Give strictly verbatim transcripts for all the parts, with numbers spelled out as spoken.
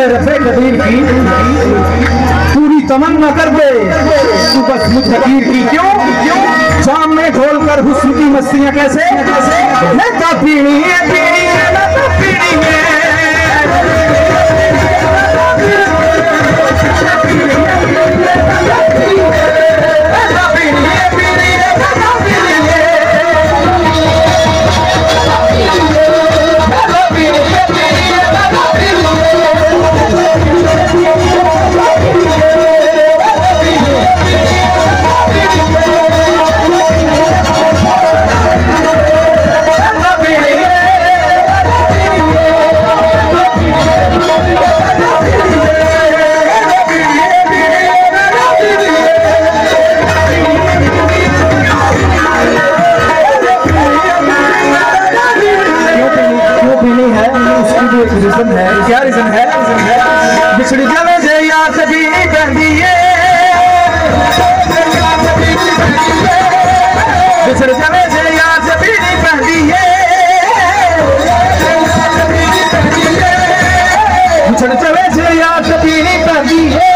मेरे रफ़े कदीर की पूरी तमन्ना कर दे तू बस मुझ फकीर की। क्यों क्यों शाम में ढोल कर हुस्न की मस्तियां कैसे मैं तो पीनी है पीनी है मैं तो पीनी है रीजन है। क्या रीजन है? बिछड़ी जावे जे यार से भी बहती है बिछड़ जावे जे यार से भी बहती है बिछड़ जावे जे यार से भी बहती है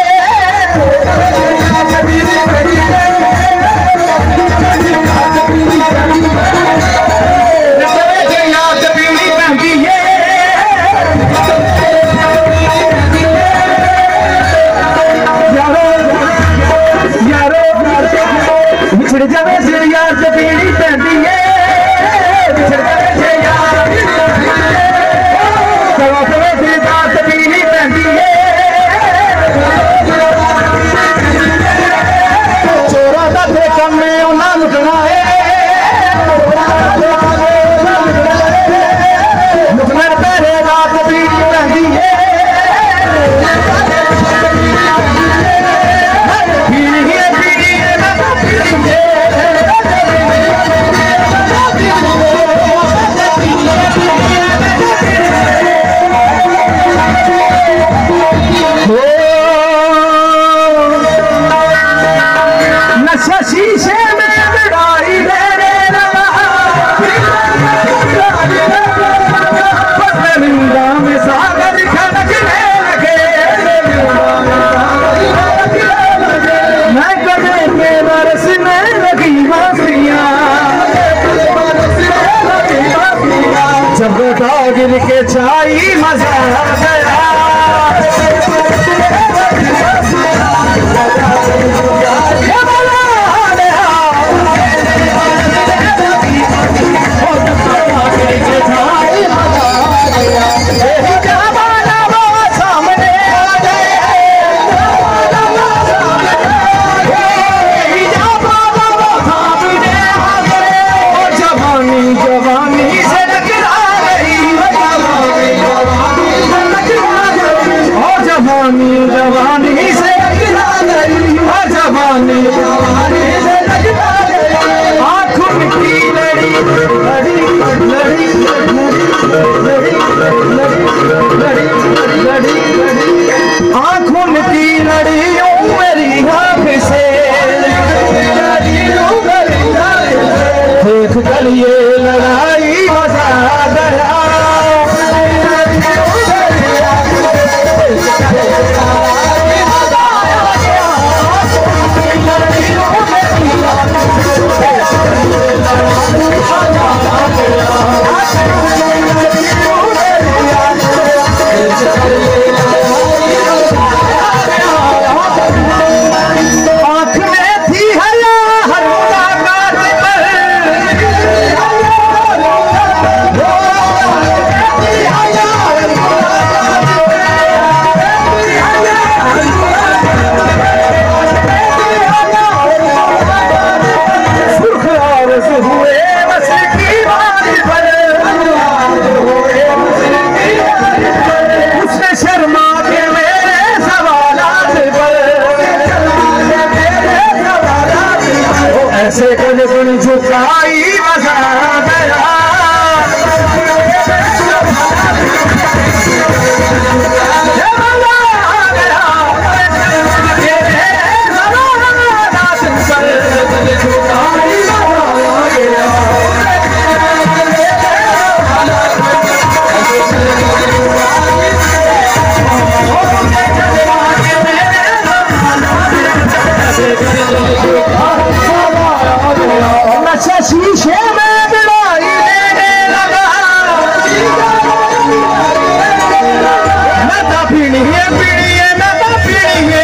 गिर के चाई मजा आ गया जवानी अच्छा शीशे में बिड़ाई देने लगा, मैं तो पीड़ी है पीड़ी है मैं तो पीड़ी है,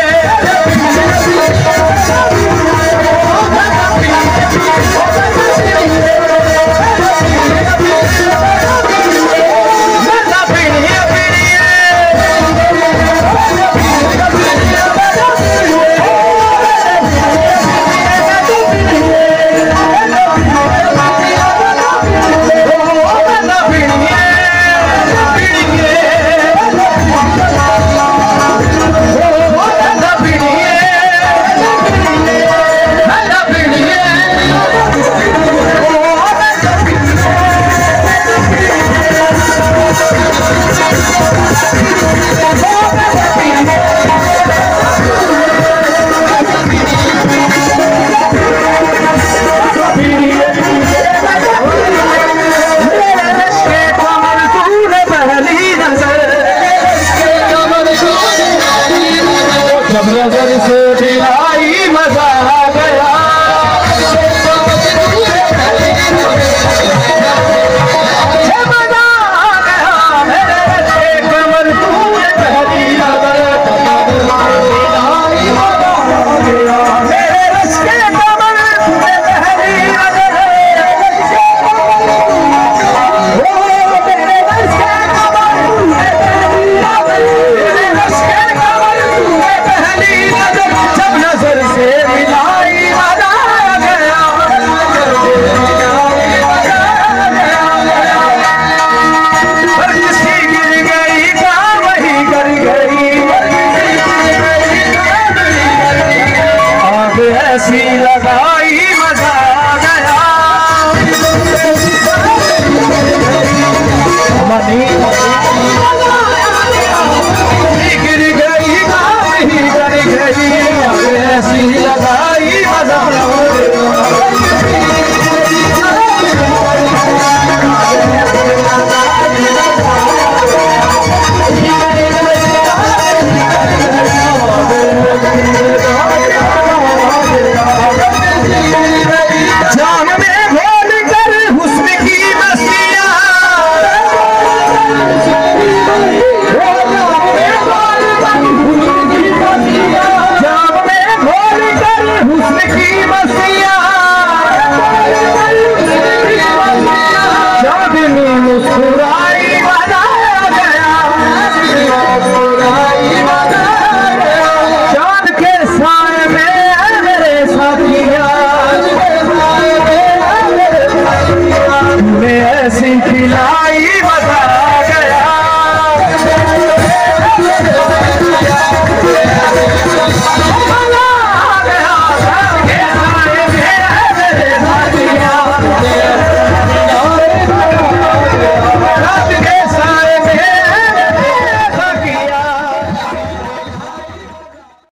नजर से दिलाई मजा आ गया, मजा आ गया मेरे कमर तूने पहली नजर, दिलाई मजा आ गया मेरे रस के कमर तूने पहली नजर, ओ मेरे रस के कमर तूने पहली नजर, मेरे रस के कमर तूने पहली नजर, जब नजर से मिलाई मजा आ गया, पर किसी गिर गई का वही गिर गई, आग ऐसी लगाई मजा आ गया, मनी गिर गई का वही गिर गई, आग ऐसी लगाई मजा आ गया। जाम में घोल कर हुस्न की मस्तियां, जाम में घोल कर हुस्न की मस्तियां, चांदनी मुस्कुराई मजा आ गया, चांद के साए में मेरे साथिया, मैं ऐसी खिलाई मजा आ गया, मजा